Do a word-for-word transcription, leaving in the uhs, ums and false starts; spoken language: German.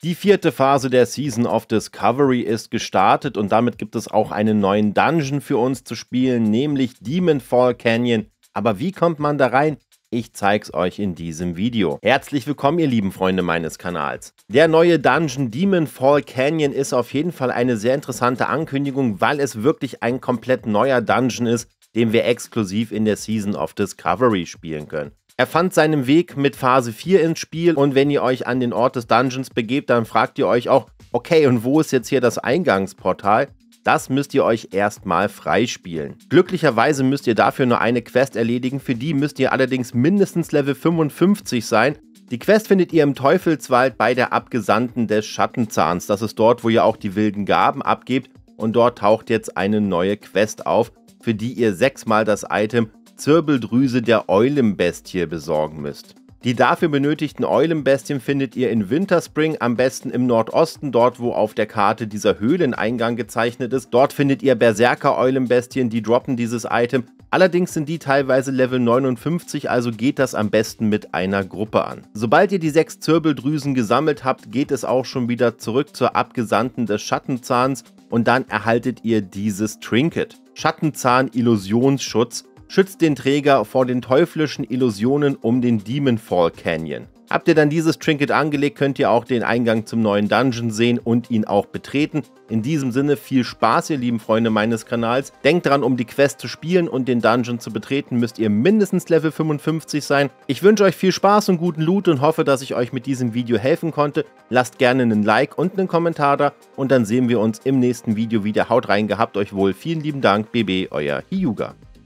Die vierte Phase der Season of Discovery ist gestartet und damit gibt es auch einen neuen Dungeon für uns zu spielen, nämlich Demonfall Canyon. Aber wie kommt man da rein? Ich zeig's euch in diesem Video. Herzlich willkommen, ihr lieben Freunde meines Kanals. Der neue Dungeon Demonfall Canyon ist auf jeden Fall eine sehr interessante Ankündigung, weil es wirklich ein komplett neuer Dungeon ist, den wir exklusiv in der Season of Discovery spielen können. Er fand seinen Weg mit Phase vier ins Spiel und wenn ihr euch an den Ort des Dungeons begebt, dann fragt ihr euch auch, okay, und wo ist jetzt hier das Eingangsportal? Das müsst ihr euch erstmal freispielen. Glücklicherweise müsst ihr dafür nur eine Quest erledigen, für die müsst ihr allerdings mindestens Level fünfundfünfzig sein. Die Quest findet ihr im Teufelswald bei der Abgesandten des Schattenzahns. Das ist dort, wo ihr auch die wilden Gaben abgebt und dort taucht jetzt eine neue Quest auf, für die ihr sechsmal das Item Zirbeldrüse der Eulenbestie besorgen müsst. Die dafür benötigten Eulenbestien findet ihr in Winterspring, am besten im Nordosten, dort wo auf der Karte dieser Höhleneingang gezeichnet ist. Dort findet ihr Berserker-Eulenbestien, die droppen dieses Item. Allerdings sind die teilweise Level neunundfünfzig, also geht das am besten mit einer Gruppe an. Sobald ihr die sechs Zirbeldrüsen gesammelt habt, geht es auch schon wieder zurück zur Abgesandten des Schattenzahns und dann erhaltet ihr dieses Trinket. Schattenzahn Illusionsschutz. Schützt den Träger vor den teuflischen Illusionen um den Demonfall Canyon. Habt ihr dann dieses Trinket angelegt, könnt ihr auch den Eingang zum neuen Dungeon sehen und ihn auch betreten. In diesem Sinne viel Spaß, ihr lieben Freunde meines Kanals. Denkt dran, um die Quest zu spielen und den Dungeon zu betreten, müsst ihr mindestens Level fünfundfünfzig sein. Ich wünsche euch viel Spaß und guten Loot und hoffe, dass ich euch mit diesem Video helfen konnte. Lasst gerne einen Like und einen Kommentar da und dann sehen wir uns im nächsten Video wieder. Haut rein, gehabt euch wohl. Vielen lieben Dank, B B, euer Hyuga.